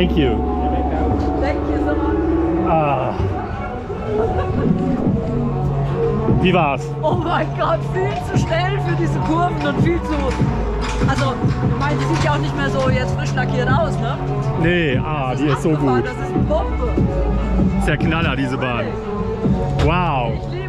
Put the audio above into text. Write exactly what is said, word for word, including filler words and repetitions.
Thank you. Thank you so much. Ah. Wie war's? Oh mein Gott, viel zu schnell für diese Kurven und viel zu... Also, ich meine, die sieht ja auch nicht mehr so jetzt frisch lackiert aus, ne? Nee, ah, die ist so gut. Das ist eine Bombe. Das ist der Knaller, diese Bahn. Wow.